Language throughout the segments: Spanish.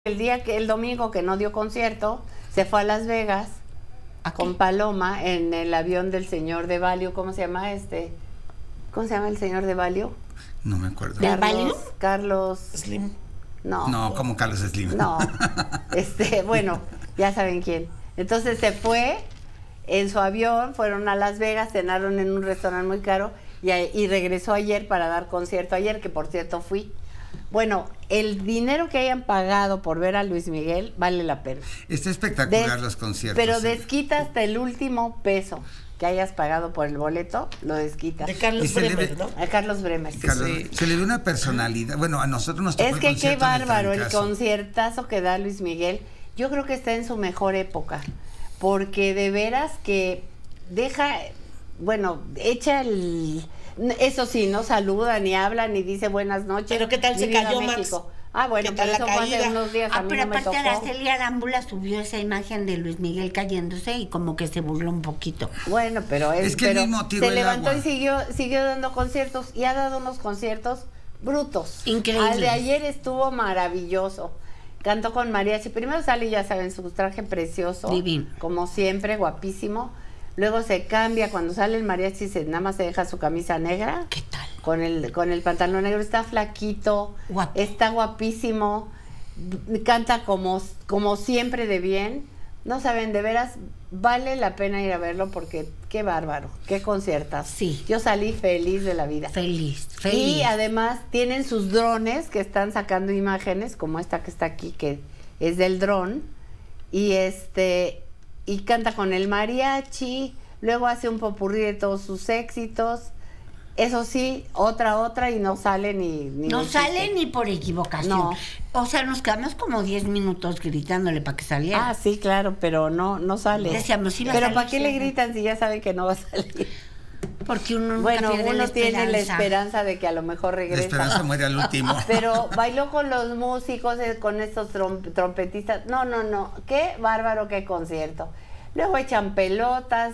El domingo que no dio concierto, se fue a Las Vegas con Paloma en el avión del señor de Valio. ¿Cómo se llama este? ¿Cómo se llama el señor de Valio? No me acuerdo. ¿Del Valio? Carlos Slim. No. No, como Carlos Slim. No. Bueno, ya saben quién. Entonces se fue en su avión, fueron a Las Vegas, cenaron en un restaurante muy caro y regresó ayer para dar concierto ayer, que por cierto fui. Bueno, el dinero que hayan pagado por ver a Luis Miguel vale la pena. Está espectacular los conciertos. Pero desquita hasta el último peso que hayas pagado por el boleto, lo desquita. De Carlos Bremer, ¿no? A Carlos Bremer, sí. Carlos, se le ve una personalidad. Bueno, a nosotros nos tocó Es que qué bárbaro el concierto conciertazo que da Luis Miguel. Yo creo que está en su mejor época, porque de veras que deja, bueno, echa el... Eso sí, no saluda, ni habla, ni dice buenas noches. Pero ¿qué tal se cayó, Max? Ah, bueno, ¿Qué tal pero eso la fue hace caída? unos días, a mí pero no me aparte tocó. Araceli Arámbula subió esa imagen de Luis Miguel cayéndose y como que se burló un poquito. Bueno, pero Es que pero el mismo tiró se el levantó agua. y siguió dando conciertos y ha dado unos conciertos brutos. Increíbles. El de ayer estuvo maravilloso. Cantó con mariachi. Primero sale, ya saben, su traje precioso. Divino. Como siempre, guapísimo. Luego se cambia, cuando sale el mariachi, nada más se deja su camisa negra. ¿Qué tal? Con el pantalón negro. Está flaquito. Guapo. Está guapísimo. Canta como siempre de bien. No saben, de veras, vale la pena ir a verlo porque qué bárbaro, qué conciertas. Sí. Yo salí feliz de la vida. Feliz. Y además tienen sus drones que están sacando imágenes, como esta que está aquí, que es del dron, y canta con el mariachi, luego hace un popurrí de todos sus éxitos. Eso sí, otra, y no sale ni No sale ni por equivocación. No. O sea, nos quedamos como 10 minutos gritándole para que saliera. Ah, sí, claro, pero no sale. Decíamos, iba a pero salir, ¿para qué le sí. gritan si ya saben que no va a salir? Porque uno nunca Bueno, pierde uno la tiene la esperanza de que a lo mejor La regresa. esperanza muere al último. Pero bailó con los músicos, con estos trompetistas. No. Qué bárbaro, qué concierto. Luego echan pelotas,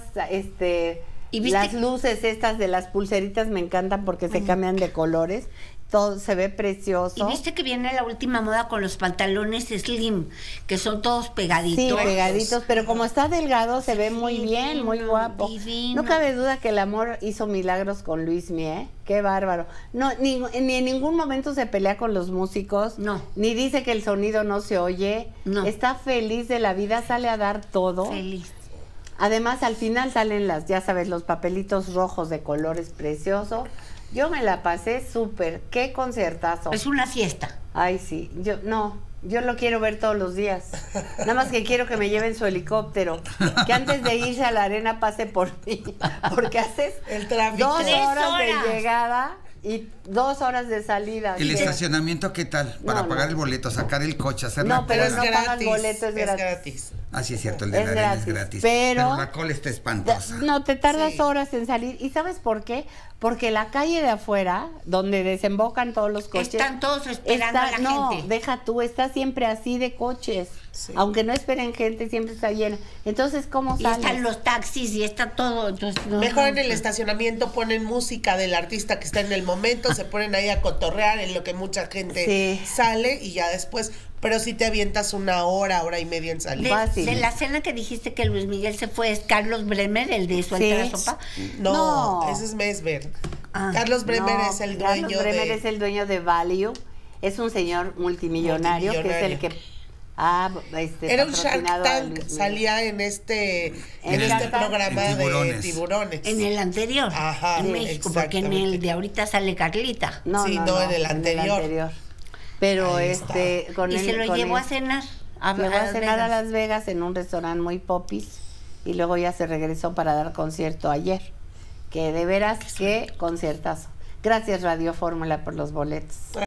¿Y viste? las luces estas de las pulseritas me encantan porque se cambian de colores. Todo se ve precioso. Y viste que viene la última moda con los pantalones slim, que son todos pegaditos. Sí, pegaditos, pero como está delgado se ve muy bien, muy guapo. Divino. No cabe duda que el amor hizo milagros con Luis Miguel, qué bárbaro. No, ni en ningún momento se pelea con los músicos, No. ni dice que el sonido no se oye. No. Está feliz de la vida, sale a dar todo. Feliz. Además, al final salen ya sabes, los papelitos rojos de colores precioso. Yo me la pasé súper, qué conciertazo. Es una fiesta. Ay, sí, yo lo quiero ver todos los días. Nada más que quiero que me lleven su helicóptero. Que antes de irse a la arena pase por mí. Porque haces El tráfico. 2 3 horas horas. de llegada y 2 horas de salida. ¿El Sí. estacionamiento qué tal? Para No, pagar no. el boleto, sacar el coche, hacer No, la pero cola. no pagas boleto, es es gratis. gratis. Ah, sí, es cierto, el de Es la arena es gratis, gratis. pero la cola está espantosa. No, te tardas Sí. horas en salir. ¿Y sabes por qué? Porque la calle de afuera, donde desembocan todos los coches... Están todos esperando a la no, gente. deja tú, está siempre así de coches. Sí. Aunque no esperen gente, siempre está llena. Entonces, ¿cómo Y sales? están los taxis y está todo. Entonces, no, Mejor en no, el estacionamiento ponen música del artista que está en el momento, se ponen ahí a cotorrear en lo que mucha gente Sí. sale y ya después, pero si te avientas una hora y media en salir. Fácil. de la cena que dijiste que Luis Miguel se fue, ¿es Carlos Bremer, el de Suelta Sí. la Sopa? No, ese es Mesver. Ah. Carlos Bremer No, es el Carlos dueño Bremer de... es el dueño de Value. Es un señor multimillonario, que es el que Era un Shark patrocinado a Tank, Luis Miguel. salía en este Shark Tank. programa En de Tiburones. tiburones. En el anterior, Ajá, en México, porque en el exactamente. de ahorita sale Carlita. Sí, no, en el anterior. Pero Ahí está. con Y él, se lo con llevó él. a cenar. Llegó a cenar a Vegas. Las Vegas en un restaurante muy popis y luego ya se regresó para dar concierto ayer. Que de veras, qué conciertazo. Gracias Radio Fórmula por los boletos.